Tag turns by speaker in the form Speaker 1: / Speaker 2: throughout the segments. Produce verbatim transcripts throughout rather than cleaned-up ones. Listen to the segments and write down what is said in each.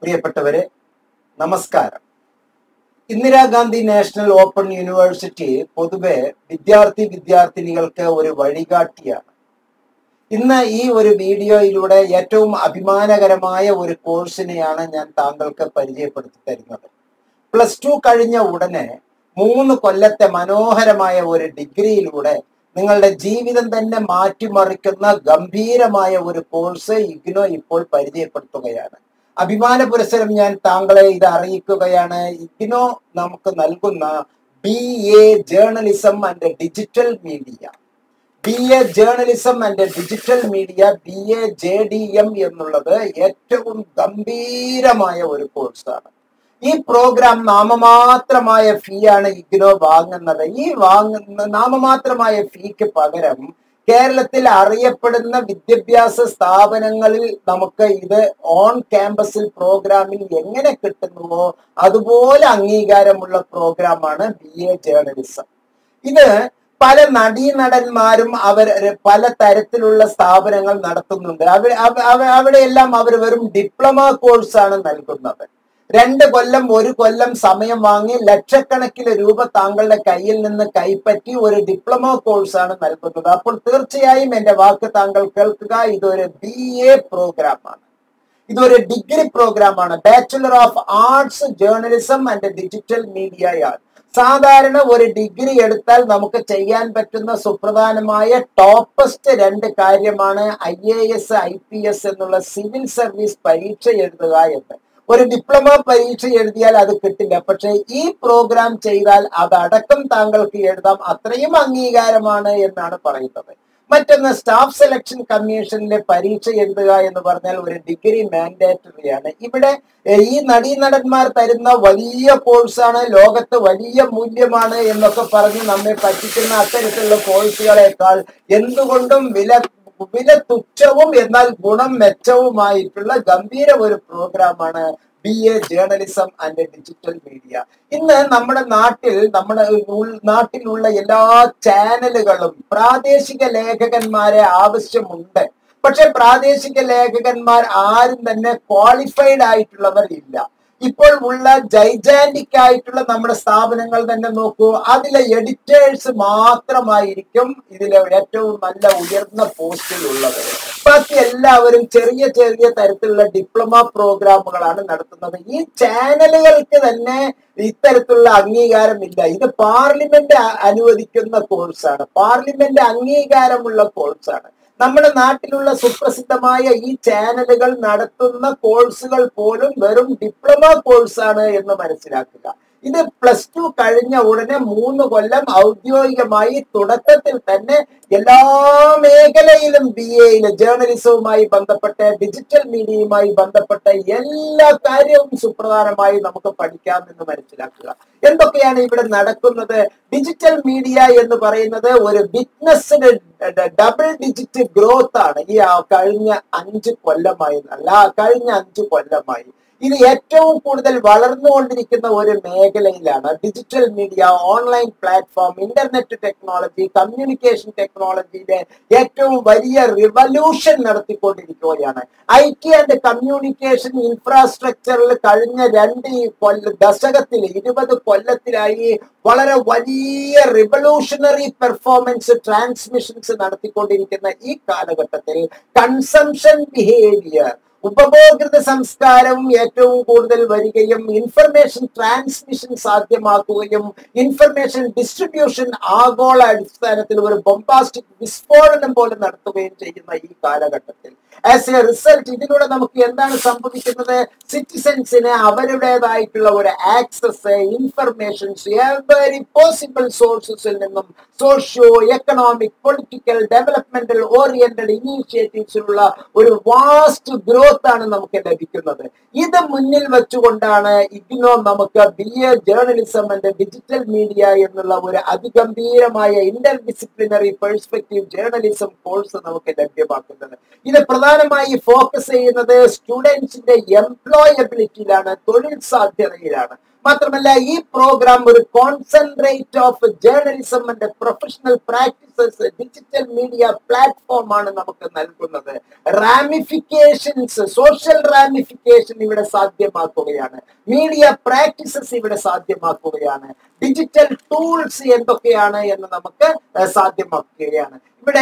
Speaker 1: പ്രിയപ്പെട്ടവരെ, നമസ്കാരം. Indira Gandhi national open university പൊതുവെ വിദ്യാർത്ഥി വിദ്യാർത്ഥിനികൾക്ക് ഒരു വഴികാട്ടിയാണ്. ഇന്ന് ഈ ഒരു വീഡിയോയിലൂടെ ഏറ്റവും അഭിമാനകരമായ ഒരു കോഴ്സിനെയാണ് ഞാൻ താങ്കൾക്ക് പരിചയപ്പെടുത്തി തരുന്നത്. പ്ലസ് ടു കഴിഞ്ഞ ഉടനെ മൂന്ന് കൊല്ലത്തെ മനോഹരമായ ഒരു ഡിഗ്രിയിലൂടെ നിങ്ങളുടെ ജീവിതം തന്നെ മാറ്റിമറിക്കുന്ന ഗംഭീരമായ ഒരു കോഴ്സ് ഇഗ്നോ ഇപ്പോൾ പരിചയപ്പെടുത്തുകയാണ്. അഭിമാന പുരസ്സരം ഞാൻ താങ്കളെ ഇത് അറിയിക്കുകയാണ്. ഇഗ്നോ നമുക്ക് നൽകുന്ന B A journalism and digital media B A journalism and digital media B A J D M എന്നുള്ളത് ഏറ്റവും ഗംഭീരമായ ഒരു കോഴ്സാണ്. ഈ പ്രോഗ്രാം നാമമാത്രമായ ഫീ ആണ് ഇഗ്നോ വാങ്ങുന്നത്. ഈ വാങ്ങുന്ന നാമമാത്രമായ ഫീക്ക് പകരം കേരളത്തിൽ അറിയപ്പെടുന്ന വിദ്യാഭ്യാസ സ്ഥാപനങ്ങളിൽ നമുക്ക് ഇത് ഓൺ ക്യാമ്പസിൽ പ്രോഗ്രാമിൽ എങ്ങനെ കിട്ടുന്നുവോ അതുപോലെ അംഗീകാരമുള്ള പ്രോഗ്രാമാണ് ബി എ ജേർണലിസം. ഇത് പല നടീനടന്മാരും അവർ പല തരത്തിലുള്ള സ്ഥാപനങ്ങൾ നടത്തുന്നുണ്ട്. അവ അവിടെയെല്ലാം അവർ വെറും ഡിപ്ലോമ കോഴ്സാണ് നൽകുന്നത്. രണ്ട് കൊല്ലം ഒരു കൊല്ലം സമയം വാങ്ങി ലക്ഷക്കണക്കിന് രൂപ താങ്കളുടെ കയ്യിൽ നിന്ന് കൈപ്പറ്റി ഒരു ഡിപ്ലോമ കോഴ്സാണ് നൽകുന്നത്. അപ്പോൾ തീർച്ചയായും എൻ്റെ വാക്ക് താങ്കൾ കേൾക്കുക. ഇതൊരു ബി എ പ്രോഗ്രാമാണ്. ഇതൊരു ഡിഗ്രി പ്രോഗ്രാമാണ്. Bachelor of arts journalism and digital മീഡിയയാണ്. സാധാരണ ഒരു ഡിഗ്രി എടുത്താൽ നമുക്ക് ചെയ്യാൻ പറ്റുന്ന സുപ്രധാനമായ ടോപ്പസ്റ്റ് രണ്ട് കാര്യമാണ് I A S I P S എന്നുള്ള സിവിൽ സർവീസ് പരീക്ഷ എഴുതുക എന്ന്. ഒരു ഡിപ്ലോമ പരീക്ഷ എഴുതിയാൽ അത് കിട്ടില്ല. പക്ഷെ ഈ പ്രോഗ്രാം ചെയ്താൽ അതടക്കം താങ്കൾക്ക് എഴുതാം. അത്രയും അംഗീകാരമാണ് എന്നാണ് പറയുന്നത്. മറ്റൊന്ന്, സ്റ്റാഫ് സെലക്ഷൻ കമ്മീഷനിലെ പരീക്ഷ എഴുതുക എന്ന് പറഞ്ഞാൽ ഒരു ഡിഗ്രി മാൻഡേറ്ററി ആണ്. ഇവിടെ ഈ നടീനടന്മാർ തരുന്ന വലിയ കോഴ്സാണ്, ലോകത്ത് വലിയ മൂല്യമാണ് എന്നൊക്കെ പറഞ്ഞ് നമ്മെ പറ്റിക്കുന്ന അത്തരത്തിലുള്ള കോഴ്സുകളെക്കാൾ എന്തുകൊണ്ടും വില വില തുച്ഛവും എന്നാൽ ഗുണം മെച്ചവുമായിട്ടുള്ള ഗംഭീര ഒരു പ്രോഗ്രാമാണ് B A journalism and digital media. ഇന്ന് നമ്മുടെ നാട്ടിൽ നമ്മുടെ നാട്ടിലുള്ള എല്ലാ ചാനലുകളും പ്രാദേശിക ലേഖകന്മാരെ ആവശ്യമുണ്ട്. പക്ഷെ പ്രാദേശിക ലേഖകന്മാർ ആരും തന്നെ ക്വാളിഫൈഡ് ആയിട്ടുള്ളവർ ഇല്ല. ഇപ്പോൾ ഉള്ള ജൈജാന്റിക് ആയിട്ടുള്ള നമ്മുടെ സ്ഥാപനങ്ങൾ തന്നെ നോക്കൂ, അതിലെ എഡിറ്റേഴ്സ് മാത്രമായിരിക്കും ഇതിലെ ഏറ്റവും നല്ല ഉയർന്ന പോസ്റ്റിലുള്ളത്. ബാക്കി എല്ലാവരും ചെറിയ ചെറിയ തരത്തിലുള്ള ഡിപ്ലോമ പ്രോഗ്രാമുകളാണ് നടത്തുന്നത്. ഈ ചാനലുകൾക്ക് തന്നെ ഇത്തരത്തിലുള്ള അംഗീകാരമില്ല. ഇത് പാർലമെന്റ് അനുവദിക്കുന്ന കോഴ്സാണ്, പാർലമെന്റ് അംഗീകാരമുള്ള കോഴ്സാണ്. നമ്മുടെ നാട്ടിലുള്ള സുപ്രസിദ്ധമായ ഈ ചാനലുകൾ നടത്തുന്ന കോഴ്സുകൾ പോലും വെറും ഡിപ്ലോമ കോഴ്സാണ് എന്ന് മനസ്സിലാക്കുക. ഇത് പ്ലസ് ടു കഴിഞ്ഞ ഉടനെ മൂന്ന് കൊല്ലം ഔദ്യോഗികമായി തുടക്കത്തിൽ തന്നെ എല്ലാ മേഖലയിലും ബി എയില് ജേർണലിസവുമായി ബന്ധപ്പെട്ട ഡിജിറ്റൽ മീഡിയയുമായി ബന്ധപ്പെട്ട എല്ലാ കാര്യവും സുപ്രധാനമായി നമുക്ക് പഠിക്കാം എന്ന് മനസ്സിലാക്കുക. എന്തൊക്കെയാണ് ഇവിടെ നടക്കുന്നത്? ഡിജിറ്റൽ മീഡിയ എന്ന് പറയുന്നത് ഒരു ബിസിനസ്സിന് ഡബിൾ ഡിജിറ്റ് ഗ്രോത്ത് ആണ് ഈ കഴിഞ്ഞ അഞ്ച് കൊല്ലമായി അല്ല കഴിഞ്ഞ അഞ്ച് കൊല്ലമായി ഇത് ഏറ്റവും കൂടുതൽ വളർന്നുകൊണ്ടിരിക്കുന്ന ഒരു മേഖലയിലാണ്. Digital media, online platform, internet technology, communication ടെക്നോളജിയിലെ ഏറ്റവും വലിയ റിവല്യൂഷൻ നടത്തിക്കൊണ്ടിരിക്കുകയാണ്. ഐ ടി ആൻഡ് കമ്മ്യൂണിക്കേഷൻ ഇൻഫ്രാസ്ട്രക്ചറിൽ കഴിഞ്ഞ രണ്ട് കൊല്ല ദശകത്തിൽ ഇരുപത് കൊല്ലത്തിലായി വളരെ വലിയ റിവല്യൂഷണറി പെർഫോമൻസ് ട്രാൻസ്മിഷൻസ് നടത്തിക്കൊണ്ടിരിക്കുന്ന ഈ കാലഘട്ടത്തിൽ കൺസംഷൻ ബിഹേവിയർ, ഉപഭോക്തൃ സംസ്കാരവും ഏറ്റവും കൂടുതൽ വരികയും ഇൻഫർമേഷൻ ട്രാൻസ്മിഷൻ സാധ്യമാക്കുകയും ഇൻഫർമേഷൻ ഡിസ്ട്രിബ്യൂഷൻ ആഗോള അടിസ്ഥാനത്തിൽ ഒരു ബൊംബാസ്റ്റിക് വിസ്ഫോടനം പോലെ നടത്തുകയും ചെയ്യുന്ന ഈ കാലഘട്ടത്തിൽ ആസ് എ റിസൾട്ട് ഇതിലൂടെ നമുക്ക് എന്താണ് സംഭവിക്കുന്നത്? സിറ്റിസൻസിന് അവരുടേതായിട്ടുള്ള ഒരു ആക്സസ് ഇൻഫർമേഷൻസ് എവരി പോസിബിൾ സോഴ്സസിൽ നിന്നും socio economic political developmental oriented ഇനീഷ്യേറ്റീവ്സിലുള്ള ഒരു വാസ്റ്റ് ഗ്രോത്ത് ആണ് നമുക്ക് ലഭിക്കുന്നത്. ഇത് മുന്നിൽ വെച്ചുകൊണ്ടാണ് ഇഗ്നോ നമുക്ക് B A journalism and digital media എന്നുള്ള ഒരു അതിഗംഭീരമായ interdisciplinary perspective journalism course നമുക്ക് ലഭ്യമാക്കുന്നത്. ഇത് പ്രധാനമായി ഫോക്കസ് ചെയ്യുന്നത് സ്റ്റുഡൻസിന്റെ എംപ്ലോയബിലിറ്റിയിലാണ്, തൊഴിൽ സാധ്യതയിലാണ്. മാത്രമല്ല ഈ പ്രോഗ്രാം ഒരു concentrate of journalism and professional practices digital media platform ആണ് നമുക്ക് നൽകുന്നത്. റാമിഫിക്കേഷൻസ്, സോഷ്യൽ റാമിഫിക്കേഷൻ ഇവിടെ സാധ്യമാക്കുകയാണ്. മീഡിയ പ്രാക്ടീസസ് ഇവിടെ സാധ്യമാക്കുകയാണ്. ഡിജിറ്റൽ ടൂൾസ് എന്തൊക്കെയാണ് എന്ന് നമുക്ക് സാധ്യമാക്കുകയാണ്. ഇവിടെ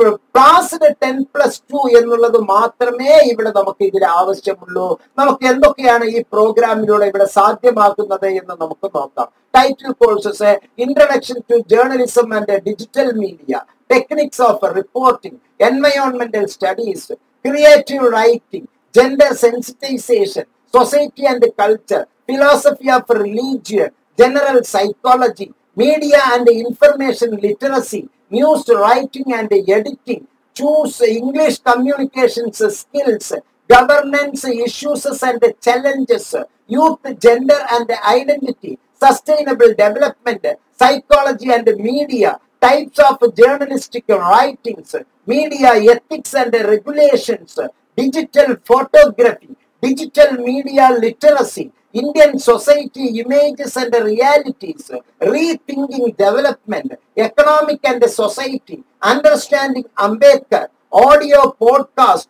Speaker 1: പാസ്ഡ് ടെൻ പ്ലസ് ടു എന്നുള്ളത് മാത്രമേ ഇവിടെ നമുക്ക് ഇതിൽ ആവശ്യമുള്ളൂ. നമുക്ക് എന്തൊക്കെയാണ് ഈ പ്രോഗ്രാമിലൂടെ ഇവിടെ സാധ്യമാക്കുന്നത് എന്ന് നമുക്ക് നോക്കാം. Title courses, introduction to journalism and digital media, techniques of reporting, എൻവയോൺമെന്റൽ studies, creative writing, gender sensitisation, society and culture, philosophy of religion, general psychology, media and information literacy, news writing and editing, choose English communications skills, governance issues and challenges, youth, gender and identity, sustainable development, psychology and media, types of journalistic writings, media ethics and regulations, digital photography, digital media literacy, Indian society images and realities, rethinking development, economic and society, understanding Ambedkar, audio podcast,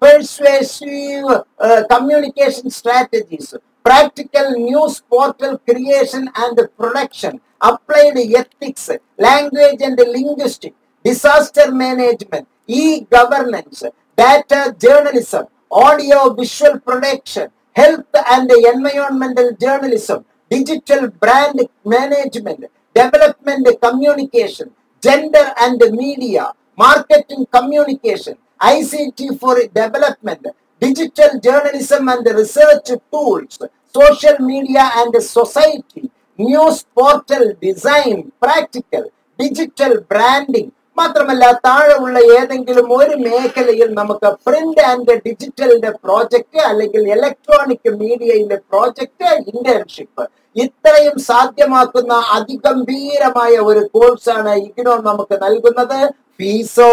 Speaker 1: persuasive uh, communication strategies, practical news portal creation and production, applied ethics, language and linguistics, disaster management, e-governance, data journalism, audio visual production, health and environmental journalism, digital brand management, development communication, gender and media, marketing communication, I C T for development, digital journalism and research tools, social media and society, news portal design, practical, digital branding. മാത്രമല്ല താഴെയുള്ള ഏതെങ്കിലും ഒരു മേഖലയിൽ നമുക്ക് print and ഡിജിറ്റലിന്റെ project അല്ലെങ്കിൽ electronic മീഡിയയിലെ project, internship, ഇത്രയും സാധ്യമാക്കുന്ന അതിഗംഭീരമായ ഒരു കോഴ്സാണ് ഇഗ്നോ നമുക്ക് നൽകുന്നത്. ഫീസോ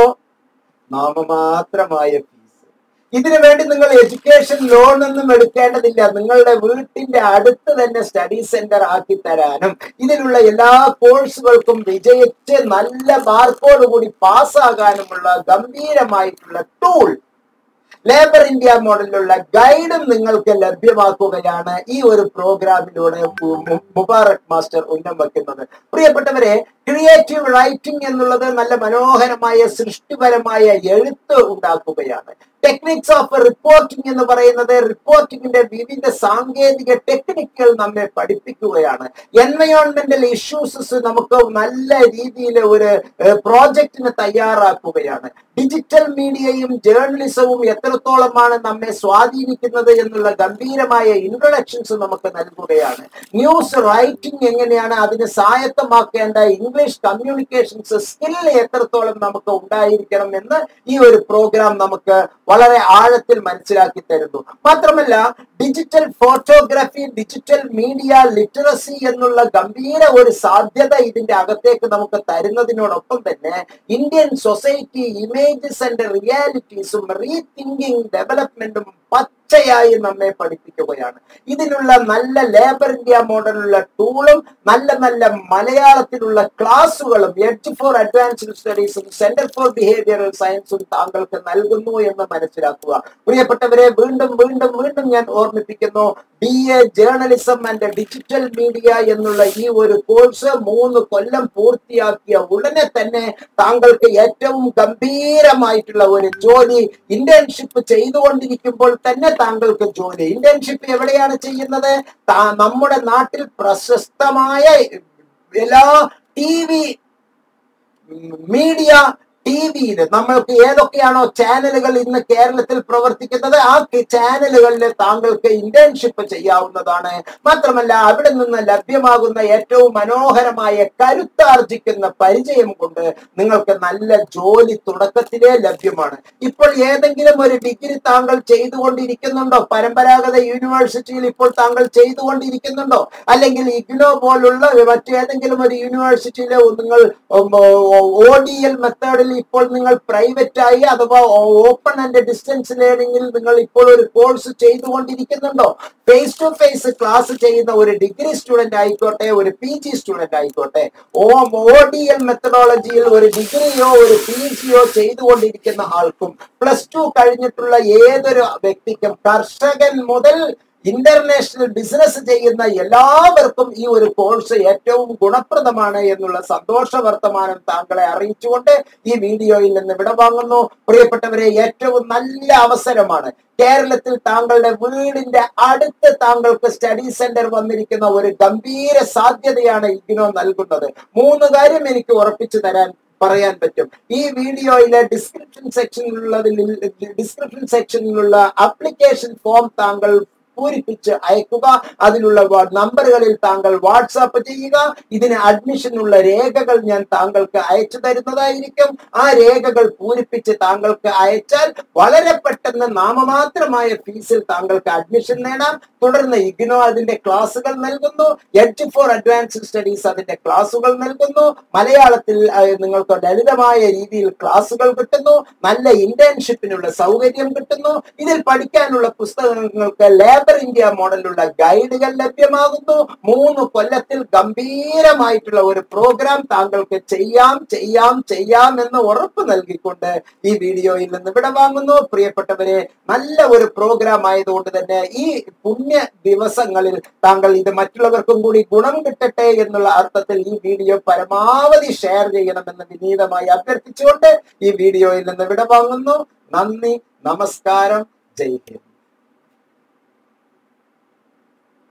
Speaker 1: നാമമാത്രമായ ഫീസ്. ഇതിനു വേണ്ടി നിങ്ങൾ എഡ്യൂക്കേഷൻ ലോൺ ഒന്നും എടുക്കേണ്ടതില്ല. നിങ്ങളുടെ വീട്ടിന്റെ അടുത്ത് തന്നെ സ്റ്റഡി സെന്റർ ആക്കി തരാനും ഇതിലുള്ള എല്ലാ കോഴ്സുകൾക്കും വിജയിച്ച് നല്ല മാർക്കോട് കൂടി പാസ്സാകാനുമുള്ള ഗംഭീരമായിട്ടുള്ള ടൂൾ, ലേബർ ഇന്ത്യ മോഡലിലുള്ള ഗൈഡും നിങ്ങൾക്ക് ലഭ്യമാക്കുകയാണ് ഈ ഒരു പ്രോഗ്രാമിലൂടെ മുബാറക് മാസ്റ്റർ ഉന്നം വയ്ക്കുന്നത്. പ്രിയപ്പെട്ടവരെ, ക്രിയേറ്റീവ് റൈറ്റിംഗ് എന്നുള്ളത് നല്ല മനോഹരമായ സൃഷ്ടിപരമായ എഴുത്ത് ഉണ്ടാക്കുകയാണ്. ടെക്നിക്സ് ഓഫ് റിപ്പോർട്ടിംഗ് എന്ന് പറയുന്നത് റിപ്പോർട്ടിംഗിന്റെ വിവിധ സാങ്കേതിക ടെക്നിക്കുകൾ നമ്മെ പഠിപ്പിക്കുകയാണ്. എൻവയോൺമെന്റൽ ഇഷ്യൂസസ് നമുക്ക് നല്ല രീതിയിൽ ഒരു പ്രോജക്റ്റിന് തയ്യാറാക്കുകയാണ്. ഡിജിറ്റൽ മീഡിയയും ജേർണലിസവും എത്രത്തോളമാണ് നമ്മെ സ്വാധീനിക്കുന്നത് എന്നുള്ള ഗംഭീരമായ ഇൻട്രൊഡക്ഷൻസ് നമുക്ക് നൽകുകയാണ്. ന്യൂസ് റൈറ്റിംഗ് എങ്ങനെയാണ്, അതിന് സ്വായത്തമാക്കേണ്ട ഇംഗ്ലീഷ് കമ്മ്യൂണിക്കേഷൻസ് സ്കില്ല് എത്രത്തോളം നമുക്ക് ഉണ്ടായിരിക്കണം എന്ന് ഈ ഒരു പ്രോഗ്രാം നമുക്ക് വളരെ ആഴത്തിൽ മനസ്സിലാക്കി തരുന്നു. മാത്രമല്ല digital photography, digital media literacy എന്നുള്ള ഗംഭീര ഒരു സാധ്യത ഇതിന്റെ അകത്തേക്ക് നമുക്ക് തരുന്നതിനോടൊപ്പം തന്നെ ഇന്ത്യൻ സൊസൈറ്റി ഇമേജസ് ആൻഡ് റിയാലിറ്റീസും റീതിങ്കിങ് ഡെവലപ്മെന്റും പച്ചയായി നമ്മെ പഠിപ്പിക്കുകയാണ്. ഇതിനുള്ള നല്ല ലേബർ ഇന്ത്യ മോഡലുള്ള ടൂളും നല്ല നല്ല മലയാളത്തിലുള്ള ക്ലാസുകളും എഡ്ജ് ഫോർ അഡ്വാൻസ്ഡ് സ്റ്റഡീസും സെന്റർ ഫോർ ബിഹേവിയറൽ സയൻസും താങ്കൾക്ക് നൽകുന്നു എന്ന് മനസ്സിലാക്കുക. പ്രിയപ്പെട്ടവരെ, വീണ്ടും വീണ്ടും വീണ്ടും ഞാൻ ഓർമ്മിപ്പിക്കുന്നു, B A journalism and digital media എന്നുള്ള ഈ ഒരു കോഴ്സ് മൂന്ന് കൊല്ലം പൂർത്തിയാക്കിയ ഉടനെ തന്നെ താങ്കൾക്ക് ഏറ്റവും ഗംഭീരമായിട്ടുള്ള ഒരു ജോലി, ഇന്റേൺഷിപ്പ് ചെയ്തുകൊണ്ടിരിക്കുമ്പോൾ തന്നെ താങ്കൾക്ക് ജോലി. ഇന്റേൺഷിപ്പ് എവിടെയാണ് ചെയ്യുന്നത്? നമ്മുടെ നാട്ടിൽ പ്രശസ്തമായ എല്ലാ ടി വി മീഡിയ ടി വിയിൽ നമ്മൾക്ക് ഏതൊക്കെയാണോ ചാനലുകൾ ഇന്ന് കേരളത്തിൽ പ്രവർത്തിക്കുന്നത് ആ ചാനലുകളിൽ താങ്കൾക്ക് ഇന്റേൺഷിപ്പ് ചെയ്യാവുന്നതാണ്. മാത്രമല്ല അവിടെ നിന്ന് ലഭ്യമാകുന്ന ഏറ്റവും മനോഹരമായ കരുത്താർജിക്കുന്ന പരിചയം കൊണ്ട് നിങ്ങൾക്ക് നല്ല ജോലി തുടക്കത്തിലേ ലഭ്യമാണ്. ഇപ്പോൾ ഏതെങ്കിലും ഒരു ഡിഗ്രി താങ്കൾ ചെയ്തുകൊണ്ടിരിക്കുന്നുണ്ടോ? പരമ്പരാഗത യൂണിവേഴ്സിറ്റിയിൽ ഇപ്പോൾ താങ്കൾ ചെയ്തുകൊണ്ടിരിക്കുന്നുണ്ടോ? അല്ലെങ്കിൽ ഇഗ്നോ പോലുള്ള മറ്റേതെങ്കിലും ഒരു യൂണിവേഴ്സിറ്റിയിലെ നിങ്ങൾ ഒ ഡി എൽ മെത്തേഡിൽ ഇപ്പോൾ നിങ്ങൾ പ്രൈവറ്റ് ആയി അഥവാ ഓപ്പൺ ആൻഡ് ഡിസ്റ്റൻസ് ലേണിംഗിൽ നിങ്ങൾ ഇപ്പോൾ ഒരു കോഴ്സ് ചെയ്തുകൊണ്ടിരിക്കുന്നുണ്ടോ? ഫേസ് ടു ഫേസ് ക്ലാസ് ചെയ്യുന്ന ഒരു ഡിഗ്രി സ്റ്റുഡന്റ് ആയിക്കോട്ടെ, ഒരു പി ജി സ്റ്റുഡന്റ് ആയിക്കോട്ടെ, ഓ ഒ ഡി എൽ മെത്തഡോളജിയിൽ ഒരു ഡിഗ്രിയോ ഒരു പി ജിയോ ചെയ്തുകൊണ്ടിരിക്കുന്ന ആൾക്കും, പ്ലസ് ടു കഴിഞ്ഞിട്ടുള്ള ഏതൊരു വ്യക്തിക്കും, കർഷകൻ മുതൽ ഇന്റർനാഷണൽ ബിസിനസ് ചെയ്യുന്ന എല്ലാവർക്കും ഈ ഒരു കോഴ്സ് ഏറ്റവും ഗുണപ്രദമാണ് എന്നുള്ള സന്തോഷ വർത്തമാനം താങ്കളെ അറിയിച്ചുകൊണ്ട് ഈ വീഡിയോയിൽ നിന്ന് വിടവാങ്ങുന്നു. പ്രിയപ്പെട്ടവരെ, ഏറ്റവും നല്ല അവസരമാണ്. കേരളത്തിൽ താങ്കളുടെ വീടിന്റെ അടുത്ത് താങ്കൾക്ക് സ്റ്റഡി സെന്റർ വന്നിരിക്കുന്ന ഒരു ഗംഭീര സാധ്യതയാണ് ഇഗ്നോ നൽകുന്നത്. മൂന്ന് കാര്യം എനിക്ക് ഉറപ്പിച്ചു തരാൻ പറയാൻ പറ്റും. ഈ വീഡിയോയിലെ ഡിസ്ക്രിപ്ഷൻ സെക്ഷനിലുള്ളതിൽ ഡിസ്ക്രിപ്ഷൻ സെക്ഷനിലുള്ള ആപ്ലിക്കേഷൻ ഫോം താങ്കൾ പൂരിപ്പിച്ച് അയക്കുക. അതിലുള്ള നമ്പറുകളിൽ താങ്കൾ വാട്സാപ്പ് ചെയ്യുക. ഇതിന് അഡ്മിഷനുള്ള രേഖകൾ ഞാൻ താങ്കൾക്ക് അയച്ചു തരുന്നതായിരിക്കും. ആ രേഖകൾ പൂരിപ്പിച്ച് താങ്കൾക്ക് അയച്ചാൽ വളരെ പെട്ടെന്ന് നാമമാത്രമായ ഫീസിൽ താങ്കൾക്ക് അഡ്മിഷൻ നേടാം. തുടർന്ന് ഇഗ്നോ അതിന്റെ ക്ലാസുകൾ നൽകുന്നു. എഡ്ജ് ഫോർ അഡ്വാൻസ്ഡ് സ്റ്റഡീസ് അതിന്റെ ക്ലാസുകൾ നൽകുന്നു. മലയാളത്തിൽ നിങ്ങൾക്ക് ലളിതമായ രീതിയിൽ ക്ലാസുകൾ കിട്ടുന്നു. നല്ല ഇന്റേൺഷിപ്പിനുള്ള സൗകര്യം കിട്ടുന്നു. ഇതിൽ പഠിക്കാനുള്ള പുസ്തകങ്ങൾക്ക് ലേബർ ഇന്ത്യ മോഡലുള്ള ഗൈഡുകൾ ലഭ്യമാകുന്നു. മൂന്ന് കൊല്ലത്തിൽ ഗംഭീരമായിട്ടുള്ള ഒരു പ്രോഗ്രാം താങ്കൾക്ക് ചെയ്യാം ചെയ്യാം ചെയ്യാം എന്ന് ഉറപ്പ് നൽകിക്കൊണ്ട് ഈ വീഡിയോയിൽ നിന്ന് വിടവാങ്ങുന്നു. പ്രിയപ്പെട്ടവരെ, നല്ല ഒരു പ്രോഗ്രാം ആയതുകൊണ്ട് തന്നെ ഈ പുണ്യ ദിവസങ്ങളിൽ താങ്കൾ ഇത് മറ്റുള്ളവർക്കും കൂടി ഗുണം കിട്ടട്ടെ എന്നുള്ള അർത്ഥത്തിൽ ഈ വീഡിയോ പരമാവധി ഷെയർ ചെയ്യണമെന്ന് വിനീതമായി അഭ്യർത്ഥിച്ചുകൊണ്ട് ഈ വീഡിയോയിൽ നിന്ന് വിടവാങ്ങുന്നു. നന്ദി, നമസ്കാരം, ജയ് ഹിന്ദ്.